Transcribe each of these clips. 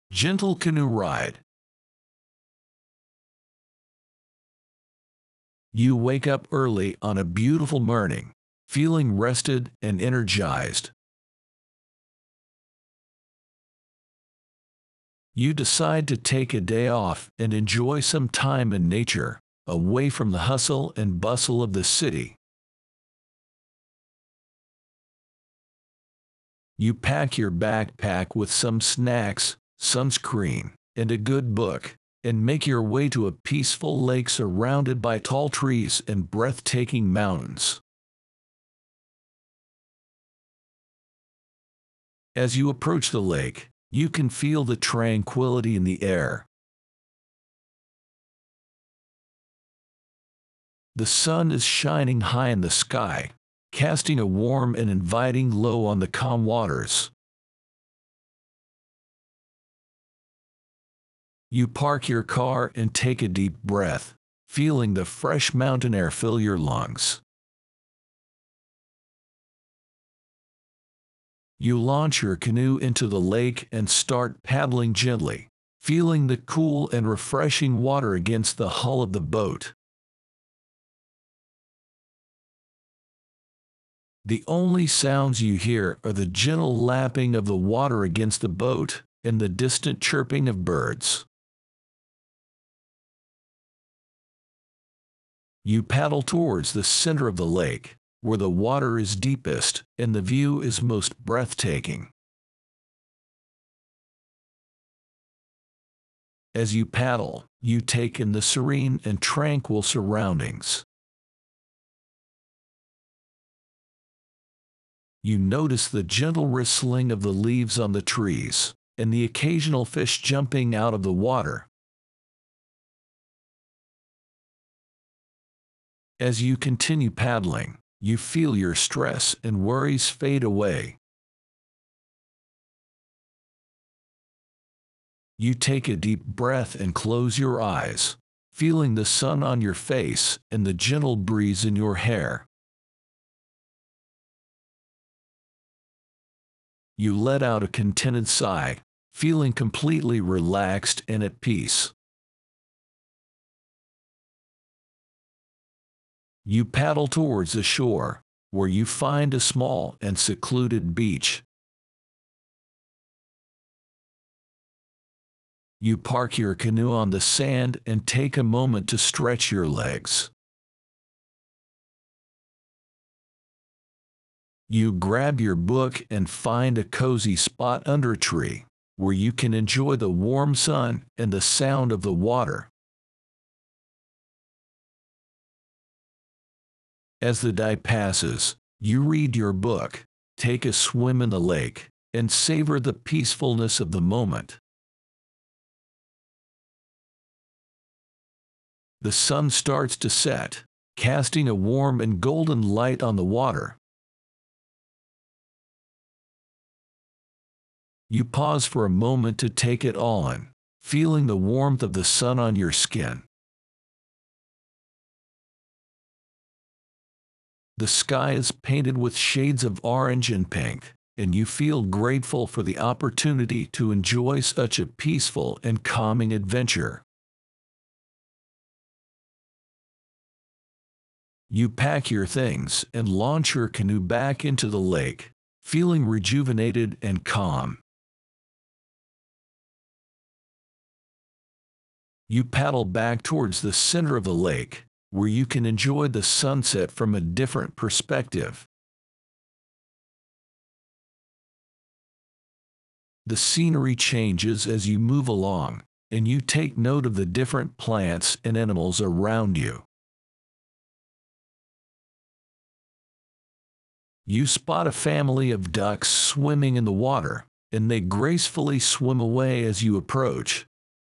Gentle canoe ride. You wake up early on a beautiful morning, feeling rested and energized. You decide to take a day off and enjoy some time in nature, away from the hustle and bustle of the city. You pack your backpack with some snacks, sunscreen, and a good book, and make your way to a peaceful lake surrounded by tall trees and breathtaking mountains. As you approach the lake, you can feel the tranquility in the air. The sun is shining high in the sky, casting a warm and inviting glow on the calm waters. You park your car and take a deep breath, feeling the fresh mountain air fill your lungs. You launch your canoe into the lake and start paddling gently, feeling the cool and refreshing water against the hull of the boat. The only sounds you hear are the gentle lapping of the water against the boat and the distant chirping of birds. You paddle towards the center of the lake, where the water is deepest and the view is most breathtaking. As you paddle, you take in the serene and tranquil surroundings. You notice the gentle rustling of the leaves on the trees, and the occasional fish jumping out of the water. As you continue paddling, you feel your stress and worries fade away. You take a deep breath and close your eyes, feeling the sun on your face and the gentle breeze in your hair. You let out a contented sigh, feeling completely relaxed and at peace. You paddle towards the shore, where you find a small and secluded beach. You park your canoe on the sand and take a moment to stretch your legs. You grab your book and find a cozy spot under a tree, where you can enjoy the warm sun and the sound of the water. As the day passes, you read your book, take a swim in the lake, and savor the peacefulness of the moment. The sun starts to set, casting a warm and golden light on the water. You pause for a moment to take it all in, feeling the warmth of the sun on your skin. The sky is painted with shades of orange and pink, and you feel grateful for the opportunity to enjoy such a peaceful and calming adventure. You pack your things and launch your canoe back into the lake, feeling rejuvenated and calm. You paddle back towards the center of the lake, where you can enjoy the sunset from a different perspective. The scenery changes as you move along, and you take note of the different plants and animals around you. You spot a family of ducks swimming in the water, and they gracefully swim away as you approach.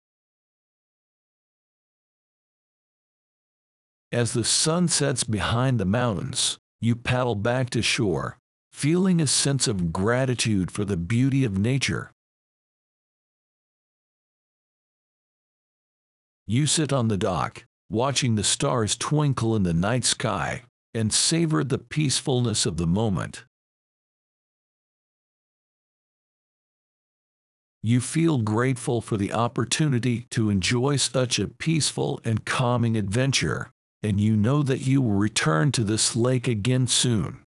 As the sun sets behind the mountains, you paddle back to shore, feeling a sense of gratitude for the beauty of nature. You sit on the dock, watching the stars twinkle in the night sky, and savor the peacefulness of the moment. You feel grateful for the opportunity to enjoy such a peaceful and calming adventure, and you know that you will return to this lake again soon.